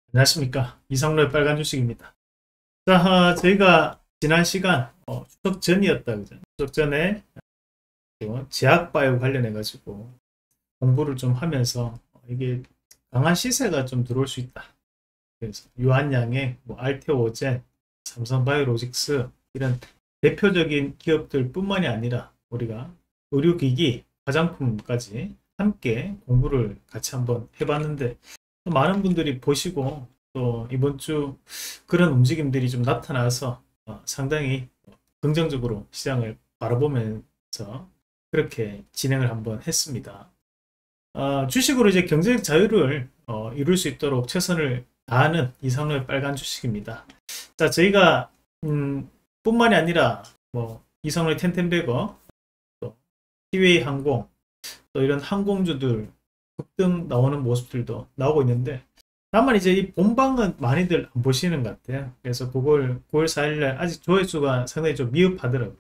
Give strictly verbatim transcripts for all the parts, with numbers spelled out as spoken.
안녕하십니까, 이상로의 빨간 주식입니다. 자, 아, 저희가 지난 시간 어, 추석 전이었다 그죠? 추석 전에 또 제약바이오 관련해 가지고 공부를 좀 하면서 어, 이게 강한 시세가 좀 들어올 수 있다. 그래서 유한양행, 뭐 알테오젠, 삼성바이오로직스 이런 대표적인 기업들 뿐만이 아니라 우리가 의료기기, 화장품까지 함께 공부를 같이 한번 해봤는데, 많은 분들이 보시고 또 이번 주 그런 움직임들이 좀 나타나서 어, 상당히 긍정적으로 시장을 바라보면서 그렇게 진행을 한번 했습니다. 어, 주식으로 이제 경제적 자유를 어, 이룰 수 있도록 최선을 다하는 이상로의 빨간 주식입니다. 자, 저희가 음, 뿐만이 아니라 뭐 이상로의 텐텐베거, 또 티웨이 항공, 또 이런 항공주들 급등 나오는 모습들도 나오고 있는데, 다만 이제 이 본방은 많이들 안 보시는 것 같아요. 그래서 그걸 구월 사일날 아직 조회수가 상당히 좀 미흡하더라고요.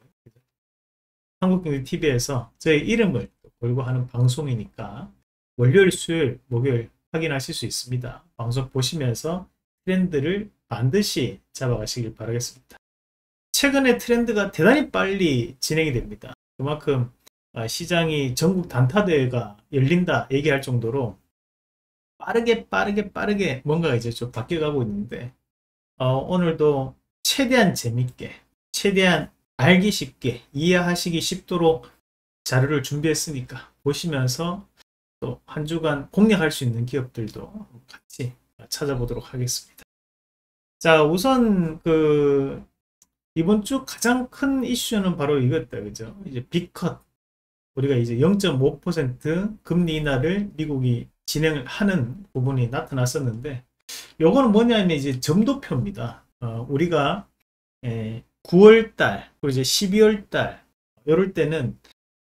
한국경제티비에서 저희 이름을 걸고 하는 방송이니까 월요일, 수요일, 목요일 확인하실 수 있습니다. 방송 보시면서 트렌드를 반드시 잡아가시길 바라겠습니다. 최근에 트렌드가 대단히 빨리 진행이 됩니다. 그만큼 시장이 전국 단타대회가 열린다 얘기할 정도로 빠르게 빠르게 빠르게 뭔가 이제 좀 바뀌어가고 있는데, 어, 오늘도 최대한 재밌게, 최대한 알기 쉽게, 이해하시기 쉽도록 자료를 준비했으니까 보시면서 또 한 주간 공략할 수 있는 기업들도 같이 찾아보도록 하겠습니다. 자, 우선 그 이번 주 가장 큰 이슈는 바로 이거다, 그죠? 이제 빅컷, 우리가 이제 영 점 오 퍼센트 금리 인하를 미국이 진행을 하는 부분이 나타났었는데, 요거는 뭐냐면 이제 점도표입니다. 어, 우리가 에, 구월 달, 그리고 이제 십이월 달, 이럴 때는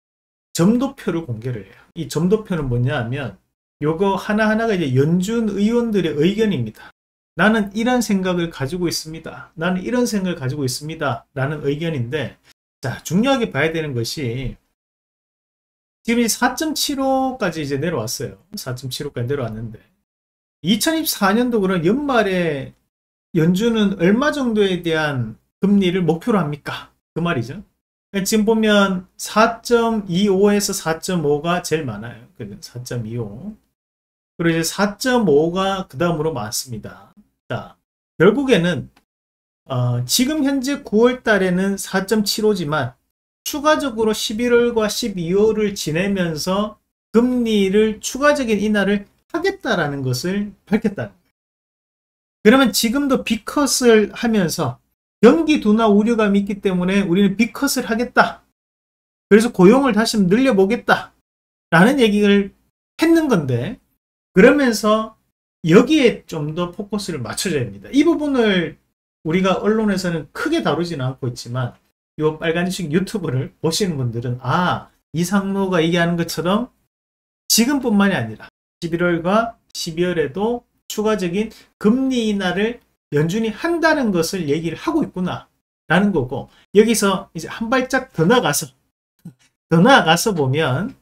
점도표를 공개를 해요. 이 점도표는 뭐냐 하면, 요거 하나하나가 이제 연준 의원들의 의견입니다. 나는 이런 생각을 가지고 있습니다. 나는 이런 생각을 가지고 있습니다. 라는 의견인데, 자, 중요하게 봐야 되는 것이, 지금 사 점 칠오까지 이제 내려왔어요. 사 점 칠오까지 내려왔는데, 이천이십사 년도 그런 연말에 연준은 얼마 정도에 대한 금리를 목표로 합니까? 그 말이죠. 지금 보면 사 점 이오에서 사 점 오가 제일 많아요. 사 점 이오. 그리고 이제 사 점 오가 그 다음으로 많습니다. 자, 결국에는 어, 지금 현재 구월 달에는 사 점 칠오지만 추가적으로 십일월과 십이월을 지내면서 금리를 추가적인 인하를 하겠다라는 것을 밝혔다는 거예요. 그러면 지금도 빅컷을 하면서 경기 둔화 우려감이 있기 때문에 우리는 빅컷을 하겠다. 그래서 고용을 다시 늘려보겠다. 라는 얘기를 했는 건데, 그러면서 여기에 좀 더 포커스를 맞춰줘야 됩니다. 이 부분을 우리가 언론에서는 크게 다루지는 않고 있지만, 이 빨간주식 유튜브를 보시는 분들은 아, 이상로가 얘기하는 것처럼 지금뿐만이 아니라 십일월과 십이월에도 추가적인 금리 인하를 연준이 한다는 것을 얘기를 하고 있구나 라는 거고, 여기서 이제 한 발짝 더 나가서 더 나가서 보면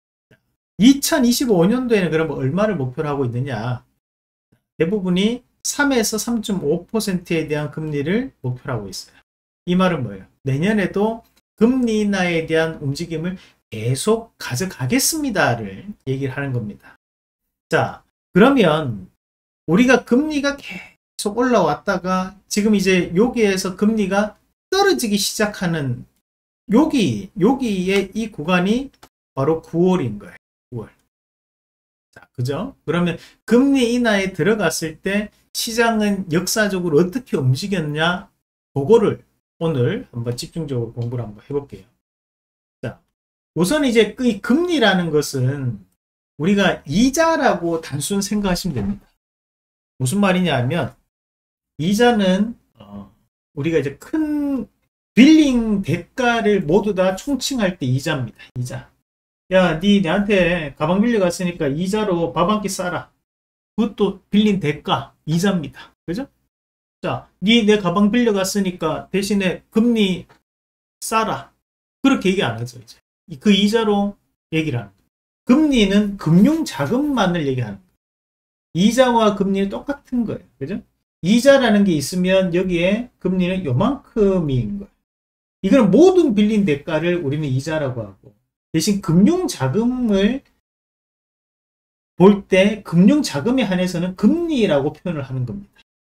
이천이십오 년도에는 그러면 얼마를 목표로 하고 있느냐, 대부분이 삼에서 삼 점 오 퍼센트에 대한 금리를 목표로 하고 있어요. 이 말은 뭐예요? 내년에도 금리 인하에 대한 움직임을 계속 가져가겠습니다를 얘기를 하는 겁니다. 자, 그러면 우리가 금리가 계속 올라왔다가 지금 이제 여기에서 금리가 떨어지기 시작하는 여기, 여기에 이 구간이 바로 구월인 거예요. 구월. 자, 그죠? 그러면 금리 인하에 들어갔을 때 시장은 역사적으로 어떻게 움직였냐, 그거를 오늘 한번 집중적으로 공부를 한번 해볼게요. 자, 우선 이제 이 금리라는 것은 우리가 이자라고 단순 생각하시면 됩니다. 무슨 말이냐 하면, 이자는 어, 우리가 이제 큰 빌링 대가를 모두 다 총칭할 때 이자입니다. 이자. 야, 니 내한테 가방 빌려갔으니까 이자로 밥 한 끼 싸라. 그것도 빌린 대가, 이자입니다. 그죠? 자, 니 내 가방 빌려갔으니까 대신에 금리 싸라. 그렇게 얘기 안 하죠, 이제. 그 이자로 얘기를 하는 거예요. 금리는 금융자금만을 얘기하는 거예요. 이자와 금리는 똑같은 거예요. 그죠? 이자라는 게 있으면 여기에 금리는 요만큼인 거예요. 이건 모든 빌린 대가를 우리는 이자라고 하고, 대신 금융자금을 볼 때 금융자금에 한해서는 금리라고 표현을 하는 겁니다.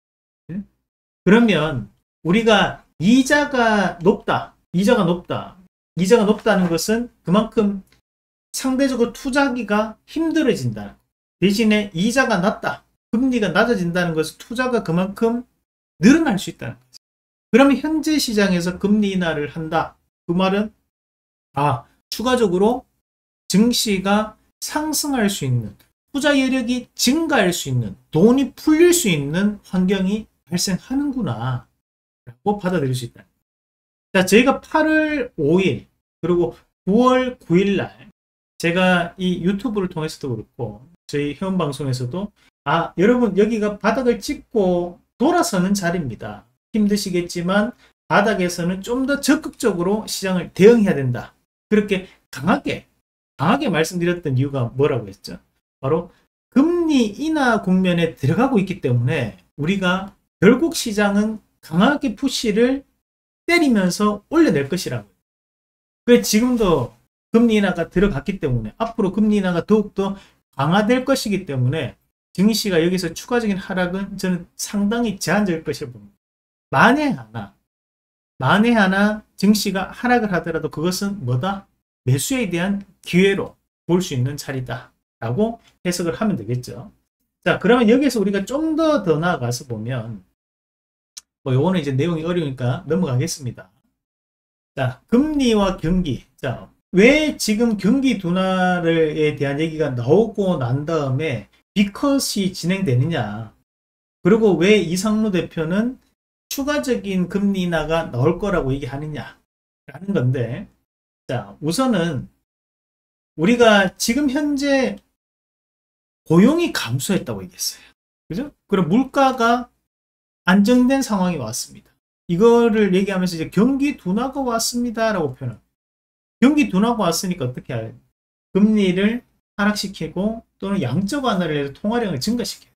그러면 우리가 이자가 높다, 이자가 높다, 이자가 높다는 것은 그만큼 상대적으로 투자하기가 힘들어진다. 대신에 이자가 낮다, 금리가 낮아진다는 것은 투자가 그만큼 늘어날 수 있다는 거죠. 그러면 현재 시장에서 금리 인하를 한다. 그 말은 아, 추가적으로 증시가 상승할 수 있는, 투자 여력이 증가할 수 있는, 돈이 풀릴 수 있는 환경이 발생하는구나 라고 받아들일 수 있다. 자, 저희가 팔월 오일 그리고 구월 구일 날 제가 이 유튜브를 통해서도 그렇고 저희 회원방송에서도 아, 여러분 여기가 바닥을 찍고 돌아서는 자리입니다. 힘드시겠지만 바닥에서는 좀 더 적극적으로 시장을 대응해야 된다. 그렇게 강하게 강하게 말씀드렸던 이유가 뭐라고 했죠? 바로 금리 인하 국면에 들어가고 있기 때문에 우리가 결국 시장은 강하게 푸시를 때리면서 올려낼 것이라고요. 그래 지금도 금리 인하가 들어갔기 때문에 앞으로 금리 인하가 더욱더 강화될 것이기 때문에 증시가 여기서 추가적인 하락은 저는 상당히 제한적일 것이라고 봅니다. 만에 하나 만에 하나 증시가 하락을 하더라도 그것은 뭐다? 매수에 대한 기회로 볼 수 있는 자리다 라고 해석을 하면 되겠죠. 자, 그러면 여기서 우리가 좀 더 더 나아가서 보면 뭐 요거는 이제 내용이 어려우니까 넘어가겠습니다. 자, 금리와 경기. 자, 왜 지금 경기 둔화에 대한 얘기가 나오고 난 다음에 비컷이 진행되느냐, 그리고 왜 이상로 대표는 추가적인 금리 인하가 나올 거라고 얘기하느냐 라는 건데, 자, 우선은 우리가 지금 현재 고용이 감소했다고 얘기했어요. 그죠? 그럼 물가가 안정된 상황이 왔습니다. 이거를 얘기하면서 이제 경기 둔화가 왔습니다 라고 표현합니다. 경기 둔화가 왔으니까 어떻게 해야 돼요? 금리를 하락시키고 또는 양적 완화를 해서 통화량을 증가시켜요.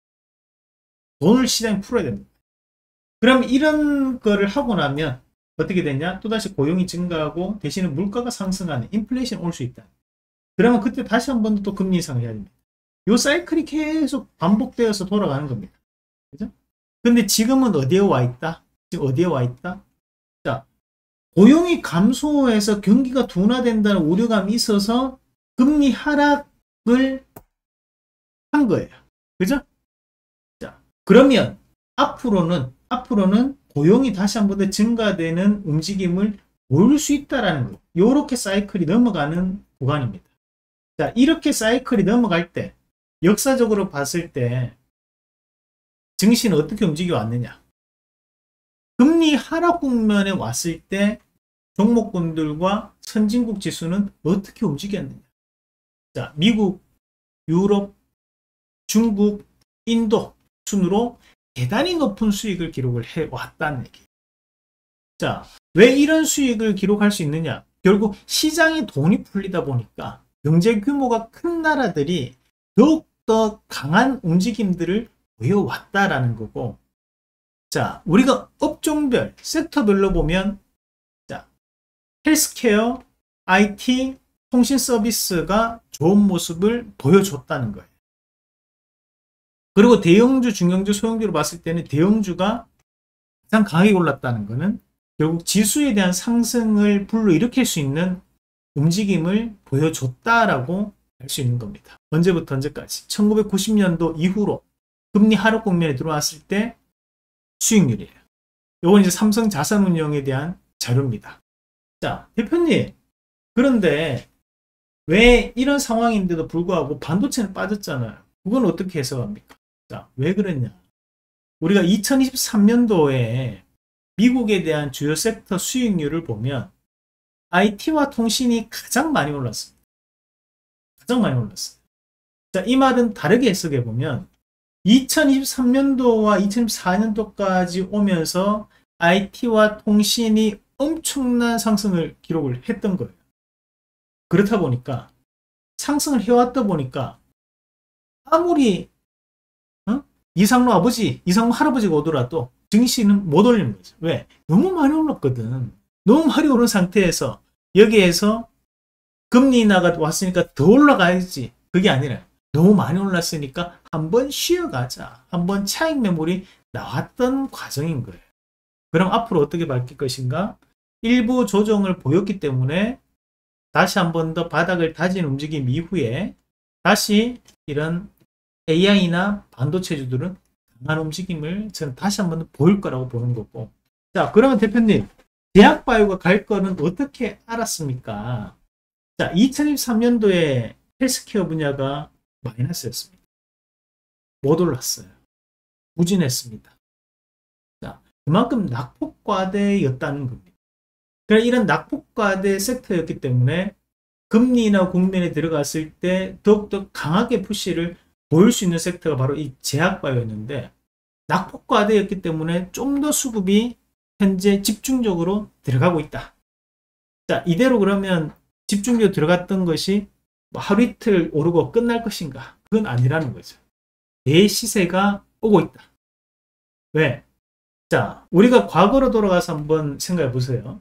돈을 시장에 풀어야 됩니다. 그럼 이런 거를 하고 나면 어떻게 되냐? 또다시 고용이 증가하고 대신에 물가가 상승하는 인플레이션이 올 수 있다. 그러면 그때 다시 한 번 또 금리 인상을 해야 됩니다. 이 사이클이 계속 반복되어서 돌아가는 겁니다. 그죠? 근데 지금은 어디에 와 있다? 지금 어디에 와 있다? 자, 고용이 감소해서 경기가 둔화된다는 우려감이 있어서 금리 하락을 한 거예요. 그죠? 자, 그러면 앞으로는 앞으로는 고용이 다시 한 번 더 증가되는 움직임을 보일 수 있다라는 거예요. 이렇게 사이클이 넘어가는 구간입니다. 자, 이렇게 사이클이 넘어갈 때 역사적으로 봤을 때 증시는 어떻게 움직여 왔느냐? 금리 하락 국면에 왔을 때 종목군들과 선진국 지수는 어떻게 움직였느냐? 자, 미국, 유럽, 중국, 인도 순으로 대단히 높은 수익을 기록을 해왔다는 얘기. 자, 왜 이런 수익을 기록할 수 있느냐? 결국 시장에 돈이 풀리다 보니까 경제 규모가 큰 나라들이 더욱더 강한 움직임들을 보여왔다라는 거고, 자, 우리가 업종별, 섹터별로 보면, 자, 헬스케어, 아이티, 통신 서비스가 좋은 모습을 보여줬다는 거예요. 그리고 대형주, 중형주, 소형주로 봤을 때는 대형주가 가장 강하게 올랐다는 것은 결국 지수에 대한 상승을 불러일으킬 수 있는 움직임을 보여줬다라고 할 수 있는 겁니다. 언제부터 언제까지? 천구백구십 년도 이후로 금리 하락 국면에 들어왔을 때 수익률이에요. 이건 이제 삼성 자산운용에 대한 자료입니다. 자, 대표님, 그런데 왜 이런 상황인데도 불구하고 반도체는 빠졌잖아요. 그건 어떻게 해석합니까? 자, 왜 그랬냐? 우리가 이천이십삼 년도에 미국에 대한 주요 섹터 수익률을 보면 아이티와 통신이 가장 많이 올랐습니다. 가장 많이 올랐어요. 자, 이 말은 다르게 해석해 보면 이천이십삼 년도와 이천이십사 년도까지 오면서 아이티와 통신이 엄청난 상승을 기록을 했던 거예요. 그렇다 보니까 상승을 해왔다 보니까 아무리 이상로 아버지, 이상로 할아버지가 오더라도 증시는 못 올리는 거죠. 왜? 너무 많이 올랐거든. 너무 많이 오른 상태에서 여기에서 금리 인하가 왔으니까 더 올라가야지. 그게 아니라 너무 많이 올랐으니까 한번 쉬어가자. 한번 차익 매물이 나왔던 과정인 거예요. 그럼 앞으로 어떻게 바뀔 것인가? 일부 조정을 보였기 때문에 다시 한 번 더 바닥을 다진 움직임 이후에 다시 이런 에이아이나 반도체주들은 강한 움직임을 저는 다시 한 번 보일 거라고 보는 거고. 자, 그러면 대표님, 제약바이오가 갈 거는 어떻게 알았습니까? 자, 이천이십삼 년도에 헬스케어 분야가 마이너스였습니다. 못 올랐어요. 부진했습니다. 자, 그만큼 낙폭과대였다는 겁니다. 그러니까 이런 낙폭과대 섹터였기 때문에 금리나 국면에 들어갔을 때 더욱더 강하게 푸시를 보일 수 있는 섹터가 바로 이 제약바이오였는데 낙폭과대였기 때문에 좀 더 수급이 현재 집중적으로 들어가고 있다. 자, 이대로 그러면 집중적으로 들어갔던 것이 하루 이틀 오르고 끝날 것인가? 그건 아니라는 거죠. 내 시세가 오고 있다. 왜? 자, 우리가 과거로 돌아가서 한번 생각해 보세요.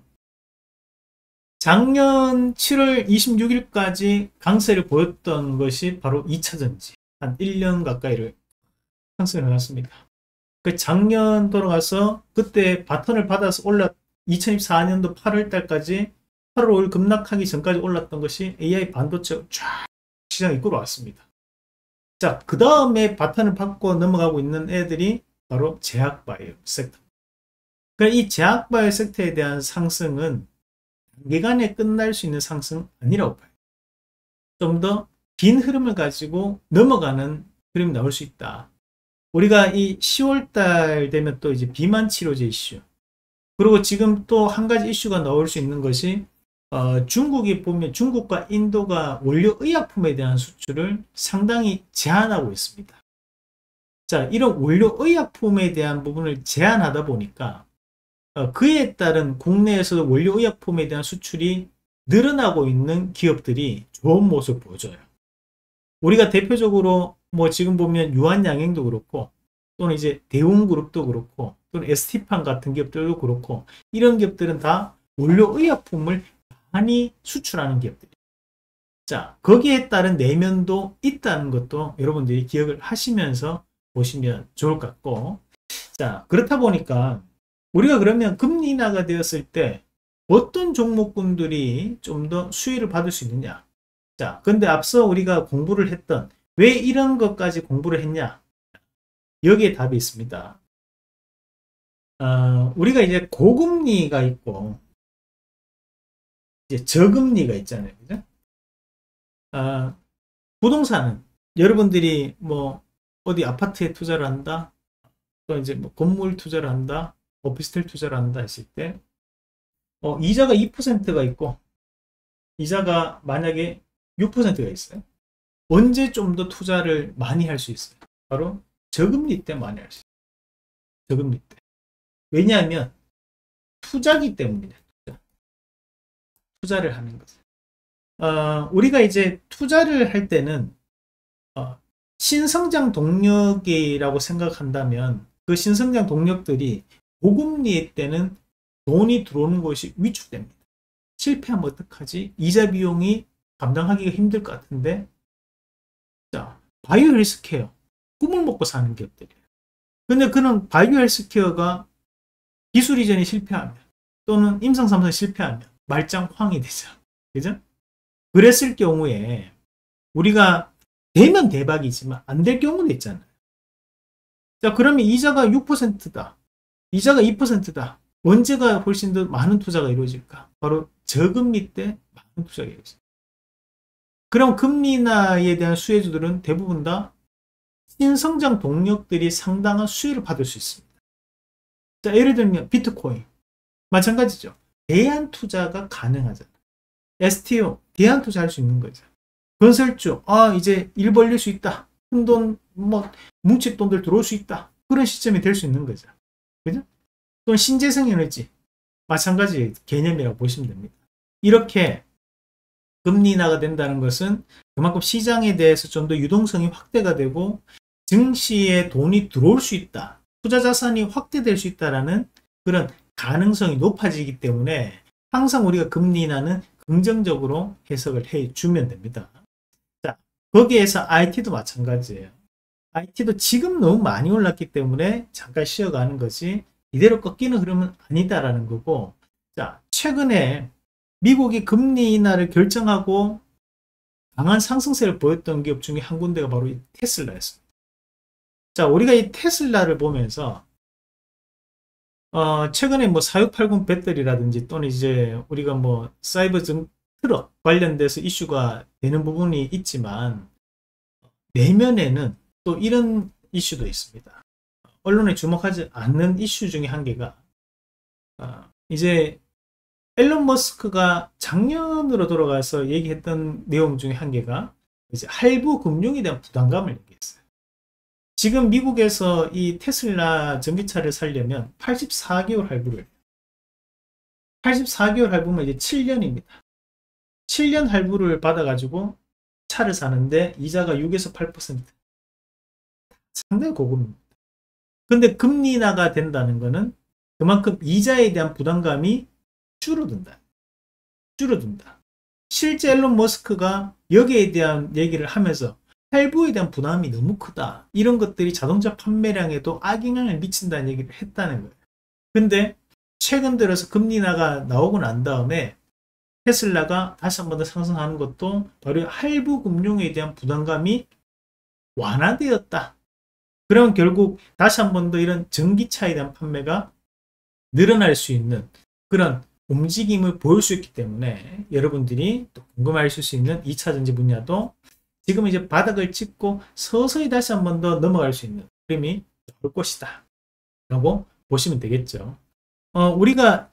작년 칠월 이십육일까지 강세를 보였던 것이 바로 이차전지. 한 일 년 가까이를 상승을 해놨습니다. 그 작년 돌아가서 그때 바턴을 받아서 올라 이천이십사 년도 팔월 달까지 팔월 오일 급락하기 전까지 올랐던 것이 에이아이 반도체 쫙 시장에 끌어왔습니다. 자, 그 다음에 바탕을 받고 넘어가고 있는 애들이 바로 제약바이오 섹터. 그러니까 이 제약바이오 섹터에 대한 상승은 단기간에 끝날 수 있는 상승 아니라고 봐요. 좀 더 긴 흐름을 가지고 넘어가는 흐름이 나올 수 있다. 우리가 이 시월 달 되면 또 이제 비만 치료제 이슈. 그리고 지금 또 한 가지 이슈가 나올 수 있는 것이 어, 중국이 보면 중국과 인도가 원료 의약품에 대한 수출을 상당히 제한하고 있습니다. 자, 이런 원료 의약품에 대한 부분을 제한하다 보니까 어, 그에 따른 국내에서도 원료 의약품에 대한 수출이 늘어나고 있는 기업들이 좋은 모습을 보여줘요. 우리가 대표적으로 뭐 지금 보면 유한양행도 그렇고 또는 이제 대웅그룹도 그렇고 또는 에스티판 같은 기업들도 그렇고 이런 기업들은 다 원료 의약품을 많이 수출하는 기업들. 자, 거기에 따른 내면도 있다는 것도 여러분들이 기억을 하시면서 보시면 좋을 것 같고. 자, 그렇다 보니까 우리가 그러면 금리 인하가 되었을 때 어떤 종목군들이 좀 더 수혜를 받을 수 있느냐. 자, 근데 앞서 우리가 공부를 했던 왜 이런 것까지 공부를 했냐. 여기에 답이 있습니다. 어, 우리가 이제 고금리가 있고 이제 저금리가 있잖아요. 그죠? 아, 부동산은 여러분들이 뭐 어디 아파트에 투자를 한다, 또 이제 뭐 건물 투자를 한다, 오피스텔 투자를 한다 했을 때, 어, 이자가 이 퍼센트가 있고, 이자가 만약에 육 퍼센트가 있어요. 언제 좀 더 투자를 많이 할 수 있어요? 바로 저금리 때 많이 할 수 있어요. 저금리 때. 왜냐하면 투자기 때문이다. 투자. 투자를 하는 거죠. 어, 우리가 이제 투자를 할 때는 어, 신성장 동력이라고 생각한다면 그 신성장 동력들이 고금리 때는 돈이 들어오는 것이 위축됩니다. 실패하면 어떡하지? 이자 비용이 감당하기가 힘들 것 같은데. 자, 바이오 헬스케어 꿈을 먹고 사는 기업들이에요. 근데 그런 바이오 헬스케어가 기술 이전이 실패하면 또는 임상 삼상이 실패하면 말짱황이 되죠. 그죠? 그랬을 경우에 우리가 되면 대박이지만 안 될 경우도 있잖아요. 자, 그러면 이자가 육 퍼센트다. 이자가 이 퍼센트다. 언제가 훨씬 더 많은 투자가 이루어질까? 바로 저금리 때 많은 투자가 이루어집니다. 그럼 금리 인하에 대한 수혜주들은 대부분 다 신성장 동력들이 상당한 수혜를 받을 수 있습니다. 자, 예를 들면 비트코인 마찬가지죠. 대안 투자가 가능하잖아요. 에스티오 대안 투자할 수 있는 거죠. 건설주 아 이제 일 벌릴 수 있다. 큰돈 뭐 뭉칠 돈들 들어올 수 있다. 그런 시점이 될 수 있는 거죠. 그죠? 또는 신재생 에너지 마찬가지 개념이라고 보시면 됩니다. 이렇게 금리 인하가 된다는 것은 그만큼 시장에 대해서 좀 더 유동성이 확대가 되고 증시에 돈이 들어올 수 있다. 투자 자산이 확대될 수 있다라는 그런 가능성이 높아지기 때문에 항상 우리가 금리 인하는 긍정적으로 해석을 해주면 됩니다. 자, 거기에서 아이티도 마찬가지예요. 아이티도 지금 너무 많이 올랐기 때문에 잠깐 쉬어가는 것이 이대로 꺾이는 흐름은 아니다라는 거고, 자, 최근에 미국이 금리 인하를 결정하고 강한 상승세를 보였던 기업 중에 한 군데가 바로 이 테슬라였습니다. 자, 우리가 이 테슬라를 보면서 어, 최근에 뭐 사육팔공 배터리라든지 또는 이제 우리가 뭐 사이버 증 트럭 관련돼서 이슈가 되는 부분이 있지만, 내면에는 또 이런 이슈도 있습니다. 언론에 주목하지 않는 이슈 중에 한 개가 어, 이제 앨런 머스크가 작년으로 돌아가서 얘기했던 내용 중에 한 개가 이제 할부 금융에 대한 부담감을 얘기했어요. 지금 미국에서 이 테슬라 전기차를 사려면 팔십사 개월 할부를, 팔십사 개월 할부면 이제 칠 년입니다. 칠 년 할부를 받아가지고 차를 사는데 이자가 육에서 팔 퍼센트. 상당히 고급입니다. 근데 금리 인하가 된다는 것은 그만큼 이자에 대한 부담감이 줄어든다. 줄어든다. 실제 앨런 머스크가 여기에 대한 얘기를 하면서 할부에 대한 부담이 너무 크다. 이런 것들이 자동차 판매량에도 악영향을 미친다는 얘기를 했다는 거예요. 근데 최근 들어서 금리 인하가 나오고 난 다음에 테슬라가 다시 한 번 더 상승하는 것도 바로 할부 금융에 대한 부담감이 완화되었다. 그러면 결국 다시 한 번 더 이런 전기차에 대한 판매가 늘어날 수 있는 그런 움직임을 보일 수 있기 때문에 여러분들이 또 궁금해하실 수 있는 이 차 전지 분야도 지금 이제 바닥을 찍고 서서히 다시 한 번 더 넘어갈 수 있는 흐름이 올 것이다 라고 보시면 되겠죠. 어, 우리가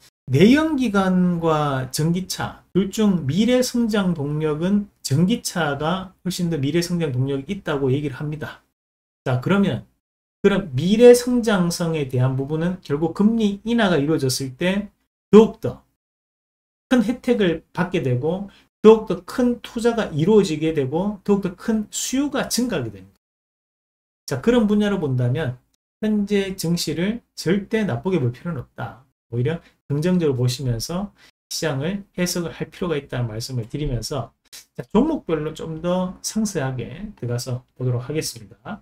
내연기관과 전기차 둘 중 미래 성장 동력은 전기차가 훨씬 더 미래 성장 동력이 있다고 얘기를 합니다. 자, 그러면 그런 미래 성장성에 대한 부분은 결국 금리 인하가 이루어졌을 때 더욱더 큰 혜택을 받게 되고 더욱더 큰 투자가 이루어지게 되고 더욱더 큰 수요가 증가하게 됩니다. 자, 그런 분야로 본다면 현재 증시를 절대 나쁘게 볼 필요는 없다. 오히려 긍정적으로 보시면서 시장을 해석을 할 필요가 있다는 말씀을 드리면서, 자, 종목별로 좀 더 상세하게 들어가서 보도록 하겠습니다.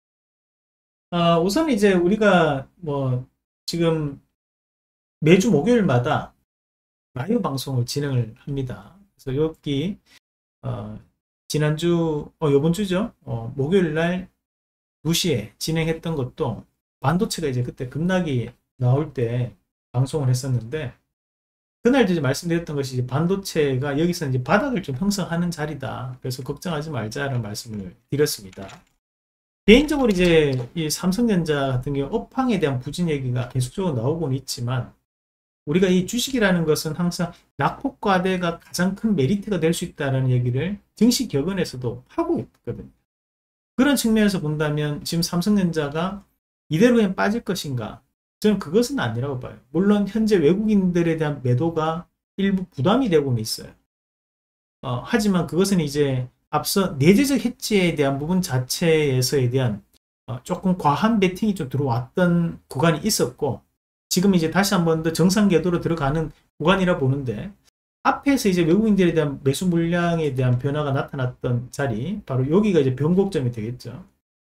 어, 우선 이제 우리가 뭐 지금 매주 목요일마다 라이브 방송을 진행을 합니다. 그래서 여기 어, 지난주 어, 이번 주죠. 어, 목요일 날 두 시에 진행했던 것도 반도체가 이제 그때 급락이 나올 때 방송을 했었는데, 그날도 이제 말씀드렸던 것이 이제 반도체가 여기서 이제 바닥을 좀 형성하는 자리다. 그래서 걱정하지 말자라는 말씀을 드렸습니다. 개인적으로 이제 이 삼성전자 같은 경우 업황에 대한 부진 얘기가 계속적으로 나오고는 있지만, 우리가 이 주식이라는 것은 항상 낙폭과대가 가장 큰 메리트가 될 수 있다는 얘기를 증시 격언에서도 하고 있거든요. 그런 측면에서 본다면 지금 삼성전자가 이대로 그냥 빠질 것인가? 저는 그것은 아니라고 봐요. 물론 현재 외국인들에 대한 매도가 일부 부담이 되고는 있어요. 어, 하지만 그것은 이제 앞서 내재적 해지에 대한 부분 자체에서에 대한 어, 조금 과한 베팅이 좀 들어왔던 구간이 있었고, 지금 이제 다시 한 번 더 정상 궤도로 들어가는 구간이라 보는데, 앞에서 이제 외국인들에 대한 매수 물량에 대한 변화가 나타났던 자리, 바로 여기가 이제 변곡점이 되겠죠.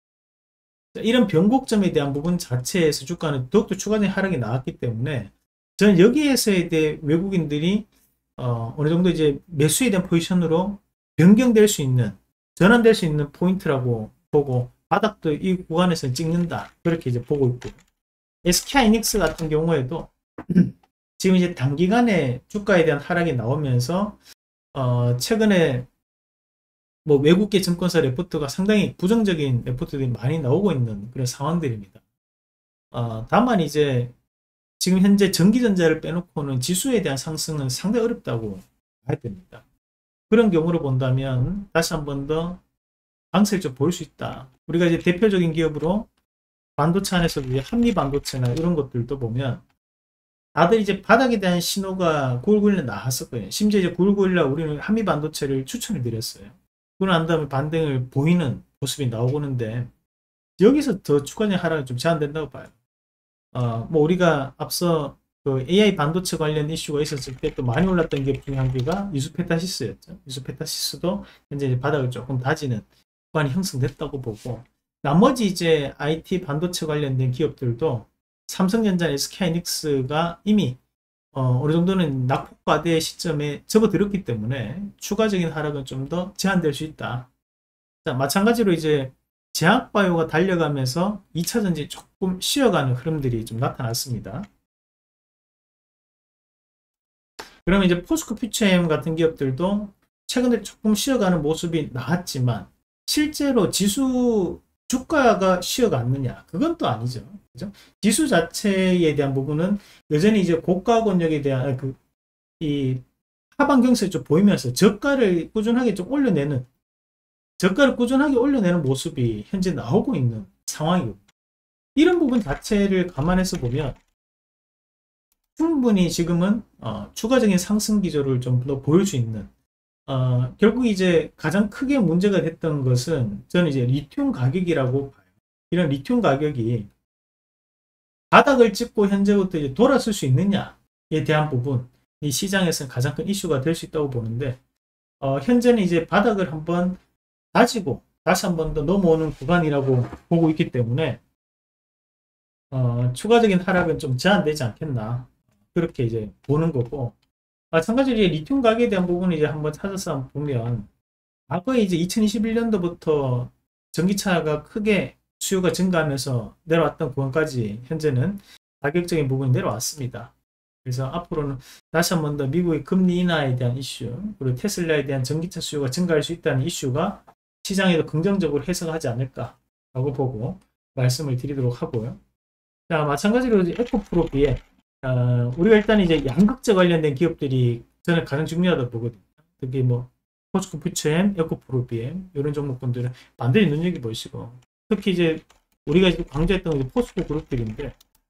이런 변곡점에 대한 부분 자체에서 주가는 더욱더 추가적인 하락이 나왔기 때문에 저는 여기에서에 대해 외국인들이 어, 어느 정도 이제 매수에 대한 포지션으로 변경될 수 있는, 전환될 수 있는 포인트라고 보고, 바닥도 이 구간에서 찍는다, 그렇게 이제 보고 있고, 에스케이하이닉스 같은 경우에도 지금 이제 단기간에 주가에 대한 하락이 나오면서 어, 최근에 뭐 외국계 증권사 레포트가 상당히 부정적인 레포트들이 많이 나오고 있는 그런 상황들입니다. 어, 다만 이제 지금 현재 전기전자를 빼놓고는 지수에 대한 상승은 상당히 어렵다고 봐야 됩니다. 그런 경우로 본다면 다시 한 번 더 강세를 좀 보일 수 있다. 우리가 이제 대표적인 기업으로 반도체 안에서도 이제 한미반도체나 이런 것들도 보면 다들 이제 바닥에 대한 신호가 구월 구일 날 나왔었거든요. 심지어 이제 구월 구일 날 우리는 한미반도체를 추천을 드렸어요. 그러고 난 다음에 반등을 보이는 모습이 나오고는데, 여기서 더 추가적인 하락이 좀 제한된다고 봐요. 어, 뭐 우리가 앞서 그 에이아이 반도체 관련 이슈가 있었을 때 또 많이 올랐던 기업 중에 한 개가 유스페타시스였죠. 유스페타시스도 현재 이제 바닥을 조금 다지는 구간이 형성됐다고 보고, 나머지 이제 아이티 반도체 관련된 기업들도 삼성전자, 에스케이하이닉스가 이미 어, 어느 정도는 낙폭과대 시점에 접어들었기 때문에 추가적인 하락은 좀 더 제한될 수 있다. 자, 마찬가지로 이제 제약바이오가 달려가면서 이 차 전지 조금 쉬어가는 흐름들이 좀 나타났습니다. 그러면 이제 포스코 퓨처엠 같은 기업들도 최근에 조금 쉬어가는 모습이 나왔지만, 실제로 지수 주가가 쉬어갔느냐? 그건 또 아니죠. 그죠? 지수 자체에 대한 부분은 여전히 이제 고가 권역에 대한 그, 이 하방 경색이 좀 보이면서 저가를 꾸준하게 좀 올려내는, 저가를 꾸준하게 올려내는 모습이 현재 나오고 있는 상황이고, 이런 부분 자체를 감안해서 보면 충분히 지금은 어, 추가적인 상승 기조를 좀 더 보일 수 있는, 어, 결국 이제 가장 크게 문제가 됐던 것은 저는 이제 리튬 가격이라고 봐요. 이런 리튬 가격이 바닥을 찍고 현재부터 이제 돌아설 수 있느냐에 대한 부분, 이 시장에서는 가장 큰 이슈가 될 수 있다고 보는데, 어, 현재는 이제 바닥을 한번 다지고 다시 한번 더 넘어오는 구간이라고 보고 있기 때문에 어, 추가적인 하락은 좀 제한되지 않겠나, 그렇게 이제 보는 거고, 마찬가지로 리튬 가격에 대한 부분을 이제 한번 찾아서 보면, 과거에 이제 이천이십일 년도부터 전기차가 크게 수요가 증가하면서 내려왔던 구간까지 현재는 가격적인 부분이 내려왔습니다. 그래서 앞으로는 다시 한 번 더 미국의 금리 인하에 대한 이슈, 그리고 테슬라에 대한 전기차 수요가 증가할 수 있다는 이슈가 시장에도 긍정적으로 해석하지 않을까라고 보고 말씀을 드리도록 하고요. 자, 마찬가지로 에코프로비에 어, 우리가 일단 이제 양극재 관련된 기업들이 저는 가장 중요하다고 보거든요. 특히 뭐 포스코 퓨처엠, 에코프로비엠 이런 종목군들은 반드시 눈여겨보시고, 특히 이제 우리가 이제 강조했던 게 포스코 그룹들인데,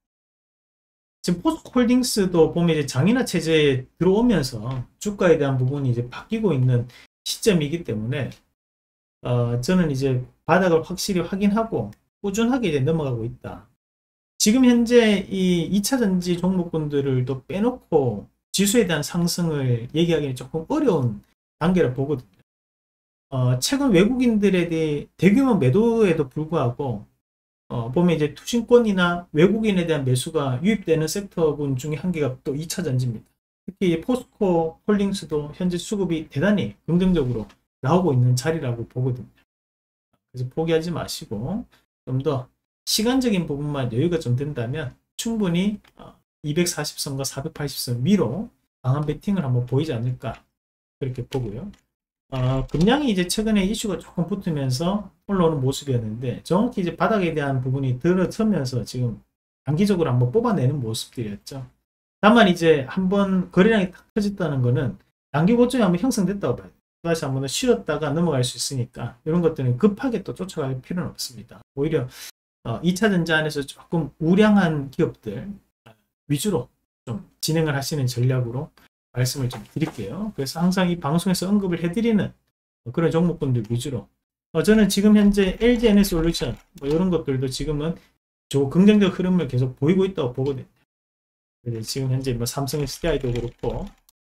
지금 포스코 홀딩스도 보면 이제 장인화 체제에 들어오면서 주가에 대한 부분이 이제 바뀌고 있는 시점이기 때문에 어, 저는 이제 바닥을 확실히 확인하고 꾸준하게 이제 넘어가고 있다. 지금 현재 이 이 차 전지 종목군들을 또 빼놓고 지수에 대한 상승을 얘기하기는 조금 어려운 단계를 보거든요. 어, 최근 외국인들에 대해 대규모 매도에도 불구하고 어, 보면 이제 투신권이나 외국인에 대한 매수가 유입되는 섹터군 중에 한 개가 또 이 차 전지입니다. 특히 포스코 홀딩스도 현재 수급이 대단히 긍정적으로 나오고 있는 자리라고 보거든요. 그래서 포기하지 마시고 좀 더 시간적인 부분만 여유가 좀 된다면 충분히 이백사십 선과 사백팔십 선 위로 강한 베팅을 한번 보이지 않을까, 그렇게 보고요. 어, 금량이 이제 최근에 이슈가 조금 붙으면서 올라오는 모습이었는데, 정확히 이제 바닥에 대한 부분이 들어서면서 지금 단기적으로 한번 뽑아내는 모습들이었죠. 다만 이제 한번 거래량이 탁 터졌다는 거는 단기 고점이 한번 형성됐다고 봐요. 다시 한번 쉬었다가 넘어갈 수 있으니까 이런 것들은 급하게 또 쫓아갈 필요는 없습니다. 오히려 어, 이 차 전지 안에서 조금 우량한 기업들 위주로 좀 진행을 하시는 전략으로 말씀을 좀 드릴게요. 그래서 항상 이 방송에서 언급을 해드리는 그런 종목군들 위주로, 어, 저는 지금 현재 엘지에너지솔루션 뭐 이런 것들도 지금은 저 긍정적 흐름을 계속 보이고 있다고 보거든요. 지금 현재 뭐 삼성 에스디아이도 그렇고,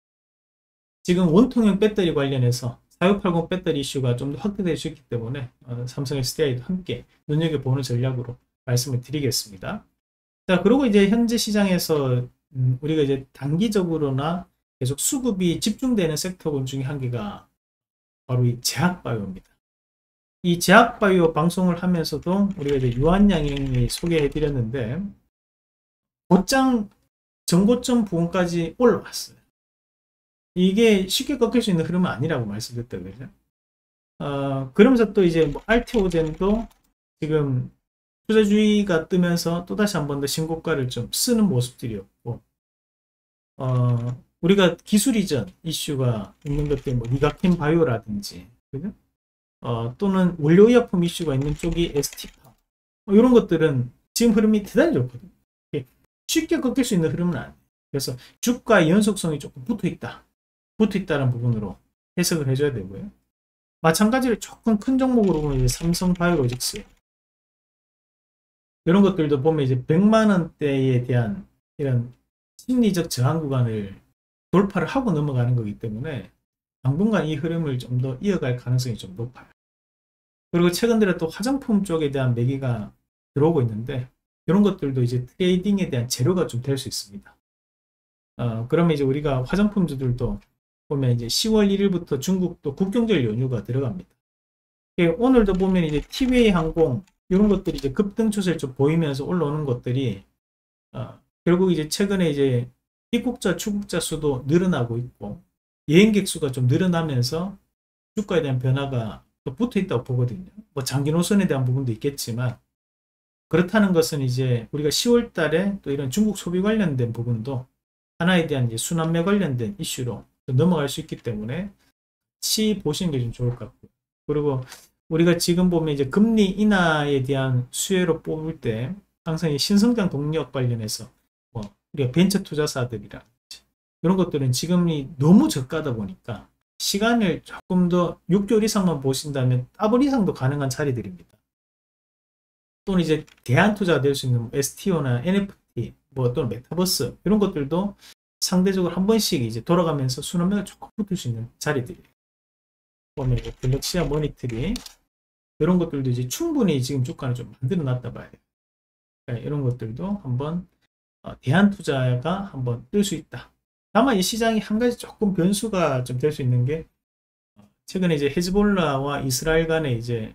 지금 원통형 배터리 관련해서 사육팔공 배터리 이슈가 좀 더 확대될 수 있기 때문에 어, 삼성 에스디아이도 함께 눈여겨보는 전략으로 말씀을 드리겠습니다. 자, 그리고 이제 현재 시장에서 음, 우리가 이제 단기적으로나 계속 수급이 집중되는 섹터군 중에 한 개가 바로 이 제약바이오입니다. 이 제약바이오 방송을 하면서도 우리가 이제 유한양행이 소개해 드렸는데, 곧장 전고점 부분까지 올라왔어요. 이게 쉽게 꺾일 수 있는 흐름은 아니라고 말씀드렸다고 그러죠. 어, 그러면서 또 이제 뭐 알테오젠도 지금 투자주의가 뜨면서 또다시 한 번 더 신고가를 좀 쓰는 모습들이었고, 어, 우리가 기술 이전 이슈가 있는 것들, 뭐 니가켄 바이오라든지, 그죠? 어, 또는 원료의약품 이슈가 있는 쪽이 에스티파, 뭐 이런 것들은 지금 흐름이 대단히 좋거든요. 쉽게 꺾일 수 있는 흐름은 아니에요. 그래서 주가의 연속성이 조금 붙어 있다. 붙어 있다는 부분으로 해석을 해줘야 되고요. 마찬가지로 조금 큰 종목으로 보면 삼성바이오로직스, 이런 것들도 보면 이제 백만 원대에 대한 이런 심리적 저항 구간을 돌파를 하고 넘어가는 거기 때문에 당분간 이 흐름을 좀 더 이어갈 가능성이 좀 높아요. 그리고 최근 들어 또 화장품 쪽에 대한 매기가 들어오고 있는데 이런 것들도 이제 트레이딩에 대한 재료가 좀 될 수 있습니다. 어, 그러면 이제 우리가 화장품주들도 보면 이제 시월 일일부터 중국도 국경절 연휴가 들어갑니다. 오늘도 보면 이제 티웨이 항공 이런 것들이 이제 급등 추세를 좀 보이면서 올라오는 것들이 어, 결국 이제 최근에 이제 입국자 출국자 수도 늘어나고 있고 여행객 수가 좀 늘어나면서 주가에 대한 변화가 또 붙어 있다고 보거든요. 뭐 장기 노선에 대한 부분도 있겠지만 그렇다는 것은 이제 우리가 시월 달에 또 이런 중국 소비 관련된 부분도 하나에 대한 이제 순환매 관련된 이슈로 넘어갈 수 있기 때문에 같이 보시는 게 좀 좋을 것 같고요. 그리고 우리가 지금 보면 이제 금리 인하에 대한 수혜로 뽑을 때 항상 이 신성장 동력 관련해서 뭐 우리가 벤처 투자사들이라 이런 것들은 지금이 너무 저가다 보니까 시간을 조금 더 육 개월 이상만 보신다면 더블 이상도 가능한 자리들입니다. 또는 이제 대안 투자가 될 수 있는 에스티오나 엔에프티 뭐 또는 메타버스 이런 것들도 상대적으로 한 번씩 이제 돌아가면서 순환매가 조금 붙을 수 있는 자리들이에요. 보면 이제 블랙시아 머니트리 이런 것들도 이제 충분히 지금 주가를 좀 만들어 놨다 봐야 돼요. 그러니까 이런 것들도 한번 어, 대안 투자가 한번 뜰 수 있다. 다만 이 시장이 한 가지 조금 변수가 좀 될 수 있는 게 최근에 이제 헤즈볼라와 이스라엘 간의 이제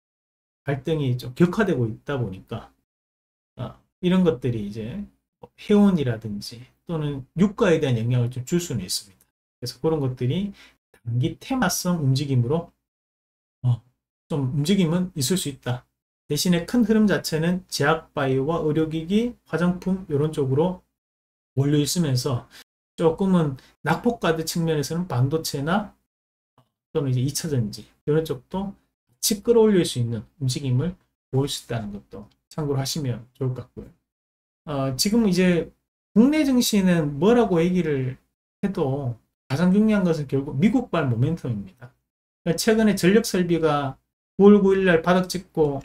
갈등이 좀 격화되고 있다 보니까 어, 이런 것들이 이제 해운이라든지 또는 유가에 대한 영향을 좀 줄 수는 있습니다. 그래서 그런 것들이 단기 테마성 움직임으로 어, 좀 움직임은 있을 수 있다. 대신에 큰 흐름 자체는 제약바이오와 의료기기, 화장품 이런 쪽으로 몰려 있으면서 조금은 낙폭가드 측면에서는 반도체나 또는 이제 이차전지 이런 쪽도 같이 끌어올릴 수 있는 움직임을 보일 수 있다는 것도 참고를 하시면 좋을 것 같고요. 어, 지금 이제 국내 증시는 뭐라고 얘기를 해도 가장 중요한 것은 결국 미국발 모멘텀입니다. 최근에 전력 설비가 구월 구일 날 바닥 찍고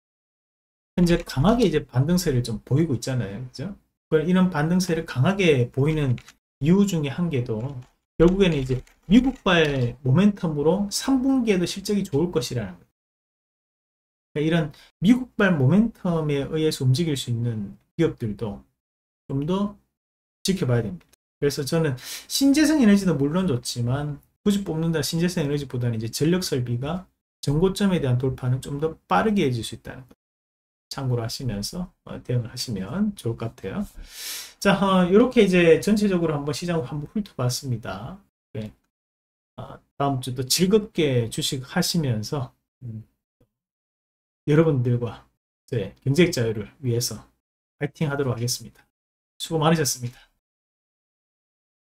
현재 강하게 이제 반등세를 좀 보이고 있잖아요. 그죠? 이런 반등세를 강하게 보이는 이유 중에 한 개도 결국에는 이제 미국발 모멘텀으로 삼 분기에도 실적이 좋을 것이라는 거예요. 그러니까 이런 미국발 모멘텀에 의해서 움직일 수 있는 기업들도 좀 더 지켜봐야 됩니다. 그래서 저는 신재생 에너지도 물론 좋지만 굳이 뽑는다 신재생 에너지보다는 이제 전력 설비가 전고점에 대한 돌파는 좀 더 빠르게 해줄 수 있다는 것 참고로 하시면서 대응을 하시면 좋을 것 같아요. 자, 어, 이렇게 이제 전체적으로 한번 시장을 한번 훑어봤습니다. 네. 어, 다음 주도 즐겁게 주식 하시면서 음, 여러분들과 네, 경제적 자유를 위해서 파이팅 하도록 하겠습니다. 수고 많으셨습니다.